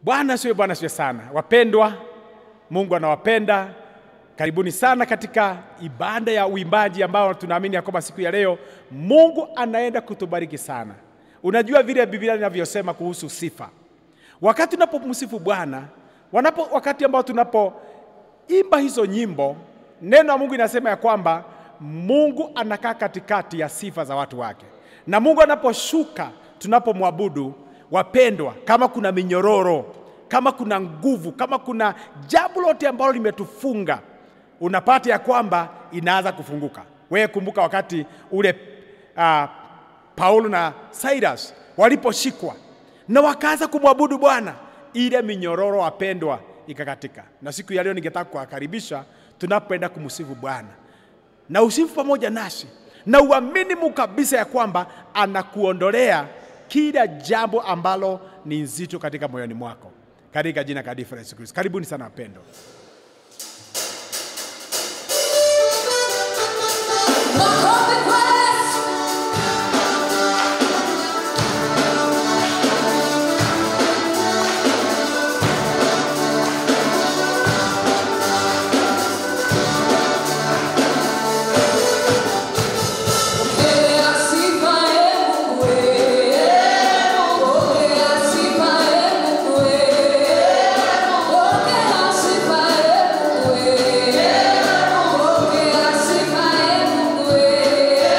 Bwana siwe sana. Wapendwa, Mungu anawapenda. Karibuni sana katika ibada ya uimbaji ambao tunaamini ya kwamba siku ya leo Mungu anaenda kutubariki sana. Unajua vile Biblia inavyosema kuhusu sifa. Wakati tunapomsifu Bwana, wakati ambao tunapoimba hizo nyimbo, neno la Mungu inasema ya kwamba Mungu anakaa katikati ya sifa za watu wake. Na Mungu anaposhuka tunapomwabudu, wapendwa, kama kuna minyororo, kama kuna nguvu, kama kuna jambo lote ambalo limetufunga, unapata ya kwamba inaanza kufunguka. Wewe kumbuka wakati ule Paulo na Silas waliposhikwa na wakaanza kumwabudu Bwana, ile minyororo wapendwa ikakatika. Na siku ya leo ningetaka kuwakaribisha tunapoenda kumsifu Bwana. Na usifu pamoja nasi, na uamini kabisa ya kwamba anakuondolea kila jambo ambalo ni nzito katika moyoni mwako. Katika jina takatifu la Yesu Kristo. Karibuni sana wapendwa. Yeah.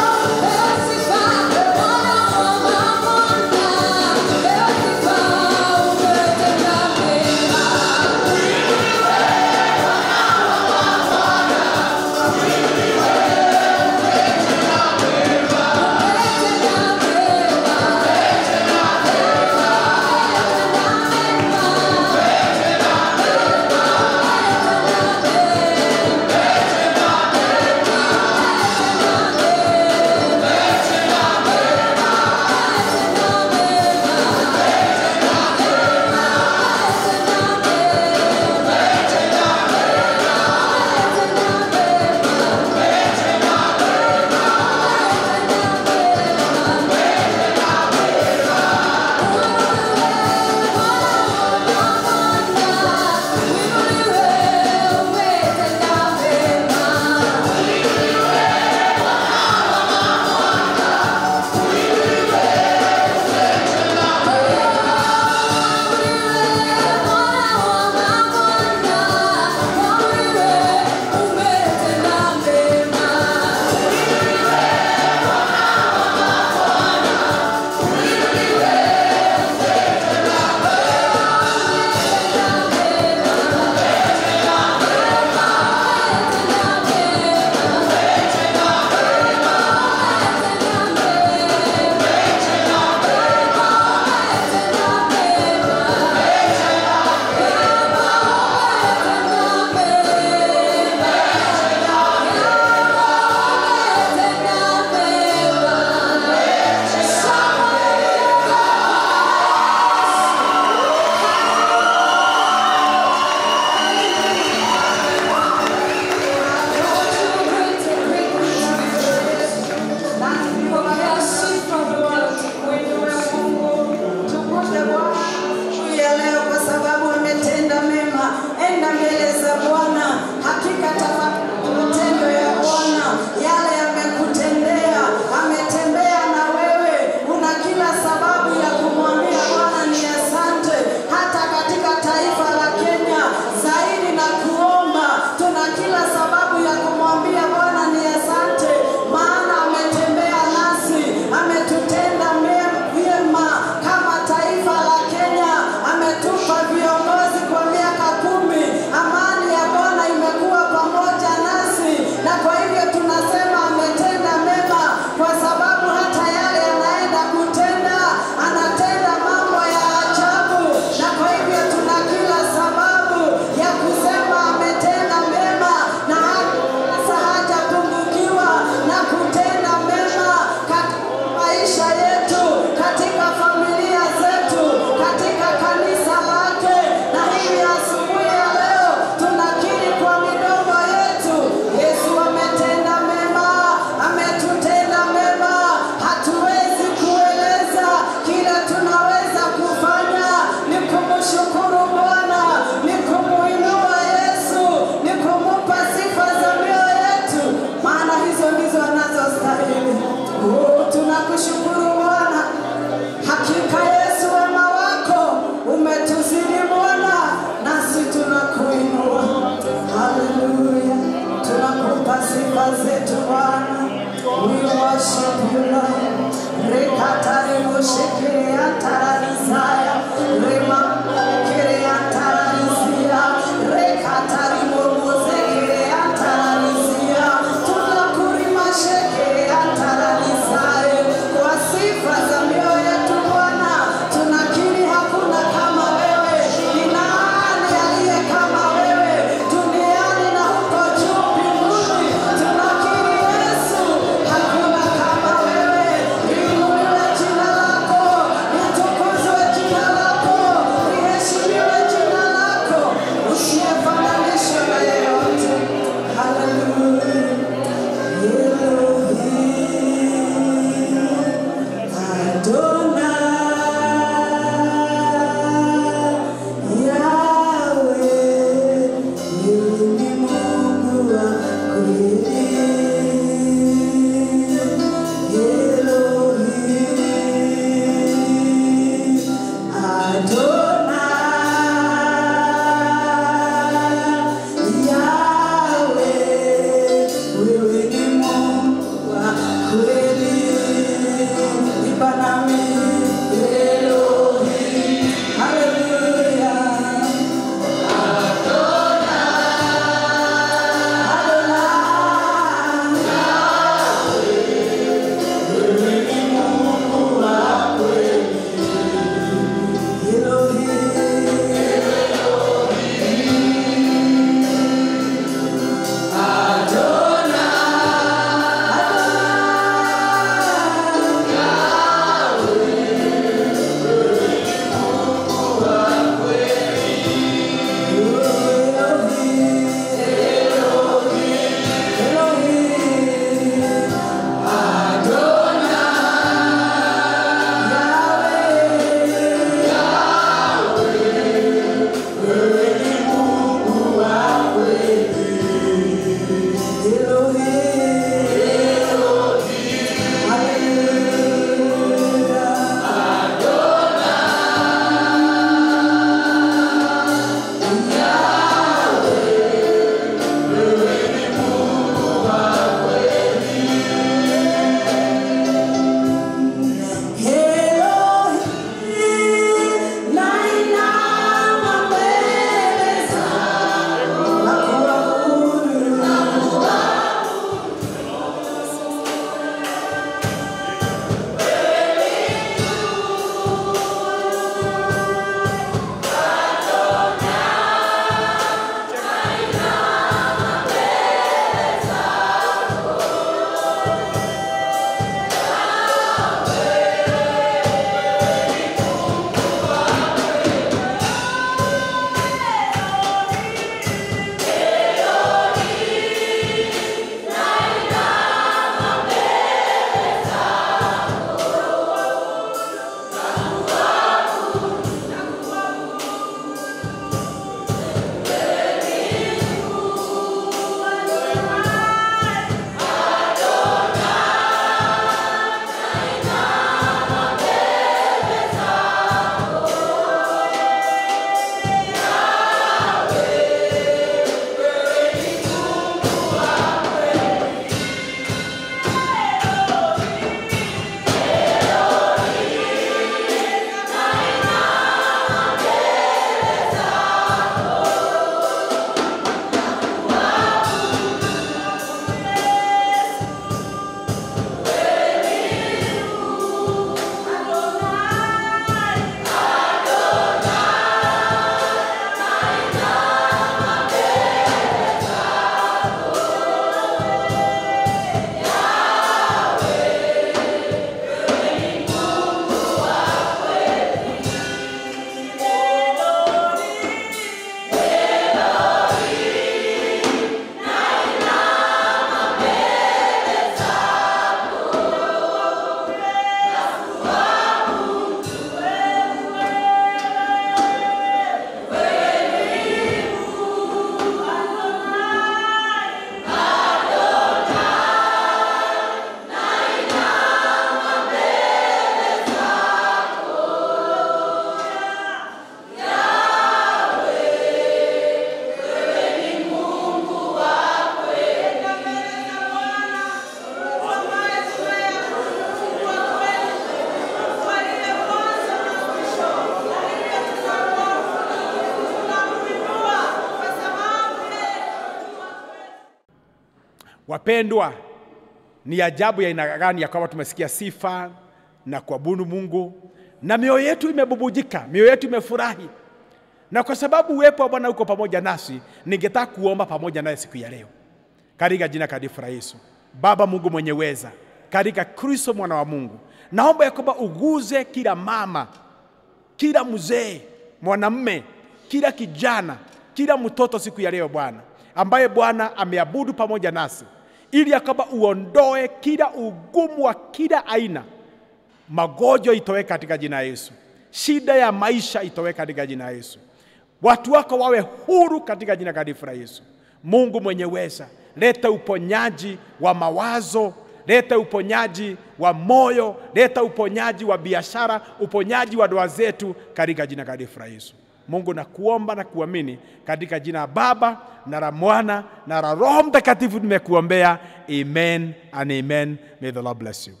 Wapendwa, ni ajabu ya aina gani ya kwamba tumesikia sifa na kuabudu Mungu na mioyo yetu imebubujika, mioyo yetu imefurahi. Na kwa sababu uwepo wa Bwana uko pamoja nasi, ningetaka kuomba pamoja naye siku ya leo. Katika jina takatifu la Yesu. Baba Mungu mwenye uweza, katika Kristo mwana wa Mungu, naomba ya kwamba uguze kila mama, kila mzee, mwanamume, kila kijana, kila mtoto siku ya leo Bwana, ambaye Bwana ameabudu pamoja nasi, ili ya kwamba uondoe kila ugumu wa kila aina. Magonjwa itoe katika jina la Yesu. Shida ya maisha itoe katika jina la Yesu. Watu wako wawe huru katika jina takatifu la Yesu. Mungu mwenye uweza, leta uponyaji wa mawazo, leta uponyaji wa moyo, leta uponyaji wa biashara, uponyaji wa ndoa zetu katika jina takatifu la Yesu. Mungu nakuomba na kuamini katika jina la Baba na la Mwana na la Roho Mtakatifu nimekuombea. Amen and amen. May the Lord bless you.